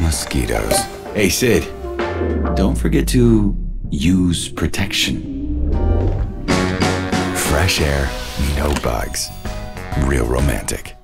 mosquitoes. Hey, Sid, don't forget to use protection. Fresh air, no bugs. Real romantic.